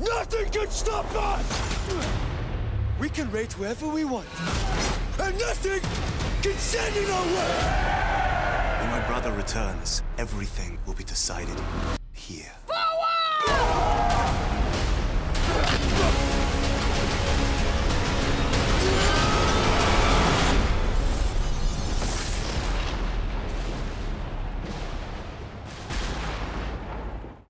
Nothing can stop us! We can raid whoever we want. And nothing can stand in our way! When my brother returns, everything will be decided.